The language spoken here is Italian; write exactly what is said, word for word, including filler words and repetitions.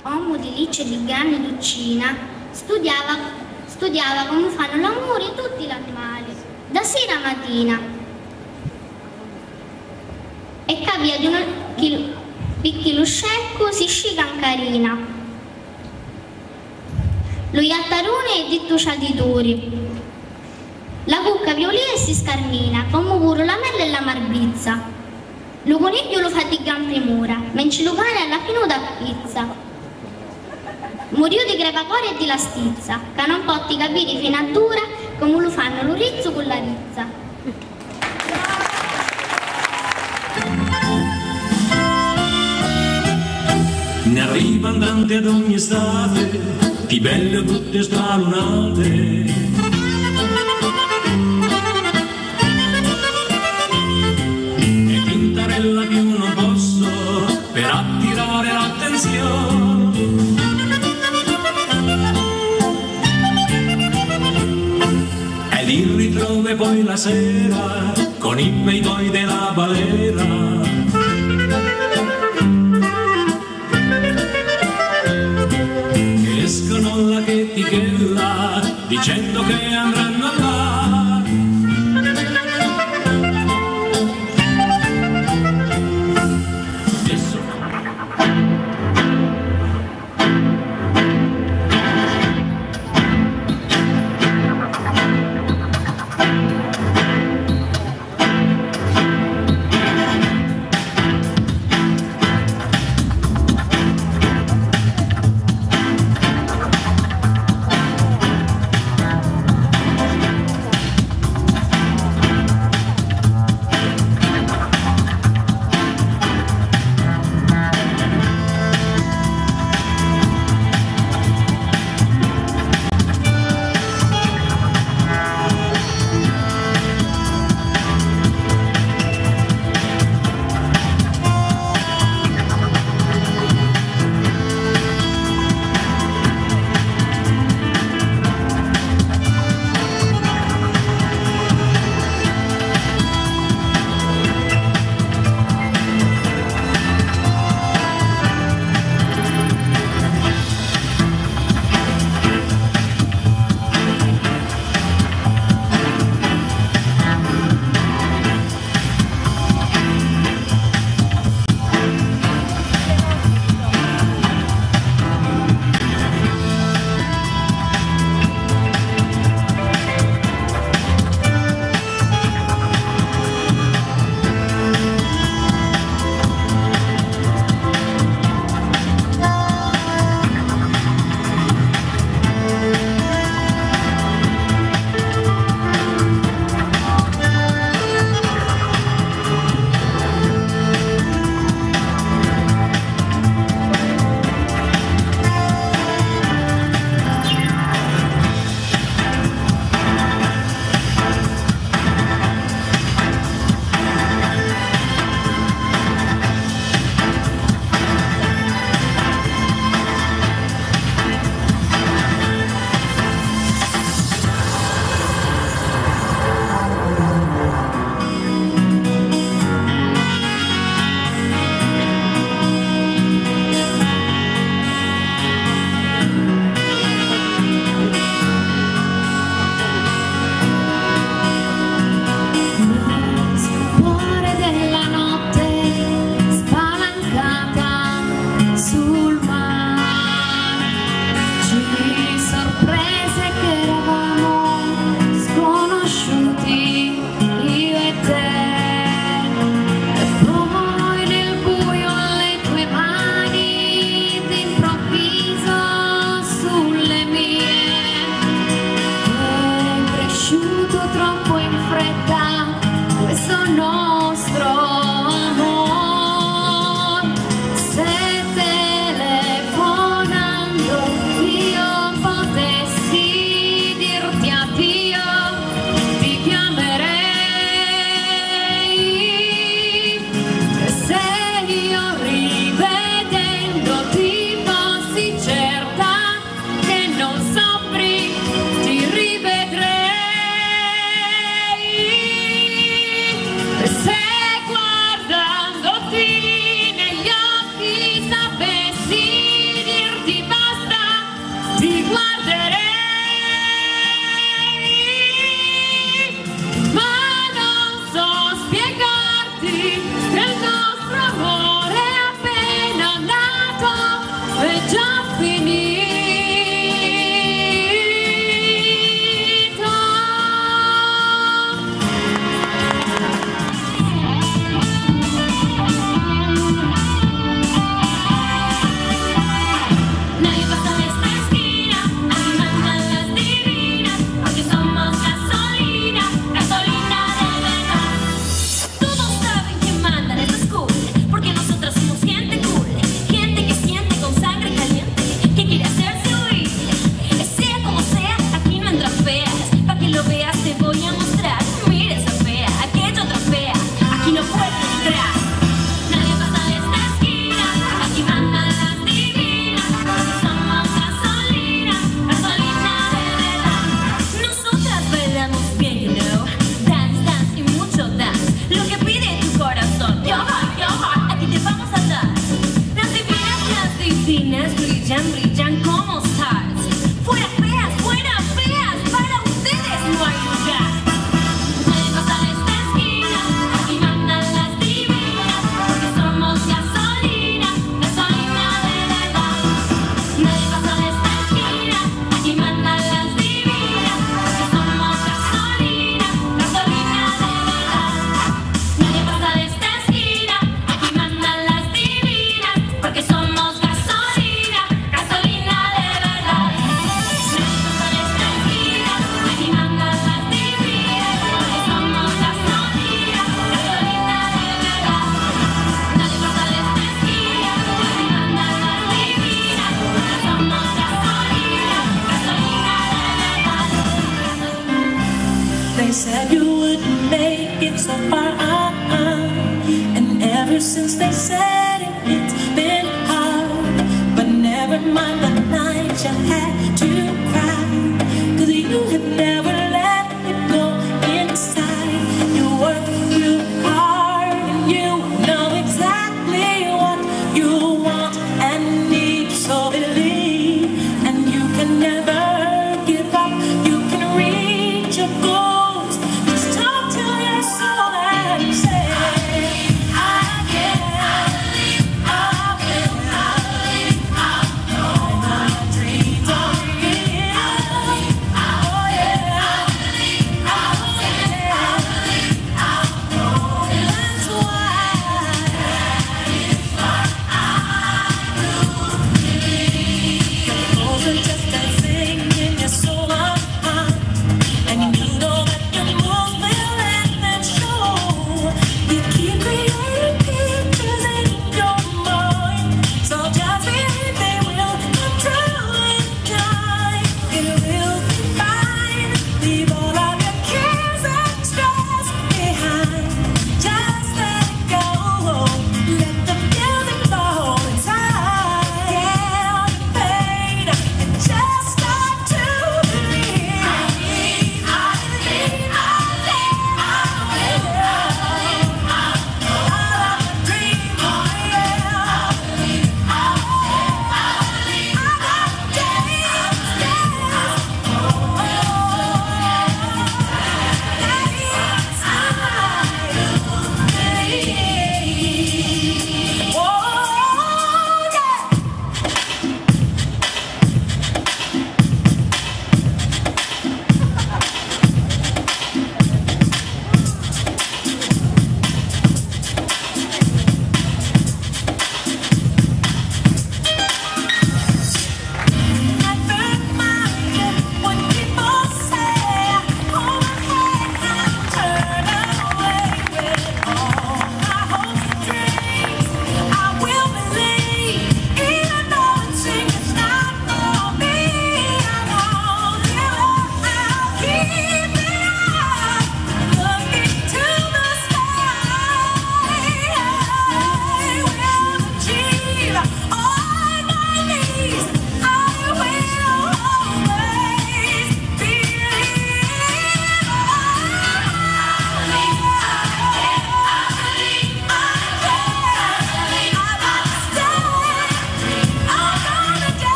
uomo di liceo di grande docina, studiava, studiava come fanno l'amore tutti gli animali, da sera a mattina. E capia di un piccolo scecco si sciga in carina. Lo iattarone è detto ciaditori. La cucca violina e si scarmina, come pure la mela e la marbizza. Lo coniglio lo fa di gran premura, mentre lo cane alla fine da pizza. Morio di crepacore e di la stizza, che non potti capire fino a dura come lo fanno lo rizzo con la rizza. Ne arrivano tante ad ogni estate, di belle tutte stralunate. E tintarella più non posso per attirare l'attenzione. Ed il ritrove poi la sera con i bei poi della balera. Escono la chetichella dicendo che andranno a là. Adesso finas brillan, brillan como stars. Fuera feas, fuera feas, para ustedes no hay lugar. Nadie pasa de esta esquina, aquí mandan las divinas, porque somos gasolina, gasolina de verdad. Nadie pasa de esta esquina, aquí mandan las divinas, porque somos gasolina, gasolina de verdad. Nadie pasa de esta esquina, aquí mandan las divinas, porque somos gasolina, gasolina de verdad. Nadie pasa de esta esquina, aquí mandan las divinas, porque somos gasolina, gasolina de verdad. Nadie pasa de esta esquina, aquí mandan las divinas, porque somos gasolina, gasolina de verdad. They said you wouldn't make it so far, and ever since they said it, it's been hard. But never mind the night you had to cry, 'cause you have never